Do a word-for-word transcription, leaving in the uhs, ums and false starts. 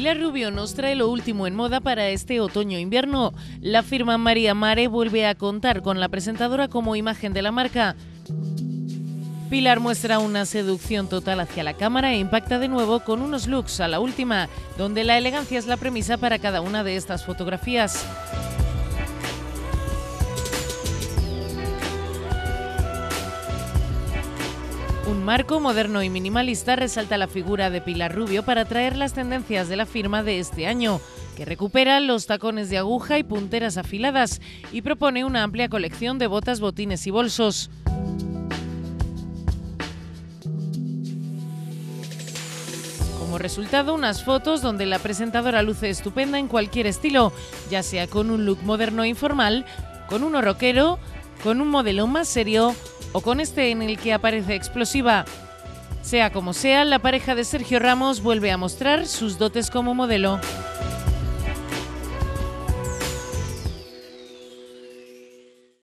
Pilar Rubio nos trae lo último en moda para este otoño-invierno. La firma Maria Mare vuelve a contar con la presentadora como imagen de la marca. Pilar muestra una seducción total hacia la cámara e impacta de nuevo con unos looks a la última, donde la elegancia es la premisa para cada una de estas fotografías. Un marco moderno y minimalista resalta la figura de Pilar Rubio para traer las tendencias de la firma de este año, que recupera los tacones de aguja y punteras afiladas y propone una amplia colección de botas, botines y bolsos. Como resultado, unas fotos donde la presentadora luce estupenda en cualquier estilo, ya sea con un look moderno e informal, con uno rockero, con un modelo más serio o con este en el que aparece explosiva. Sea como sea, la pareja de Sergio Ramos vuelve a mostrar sus dotes como modelo.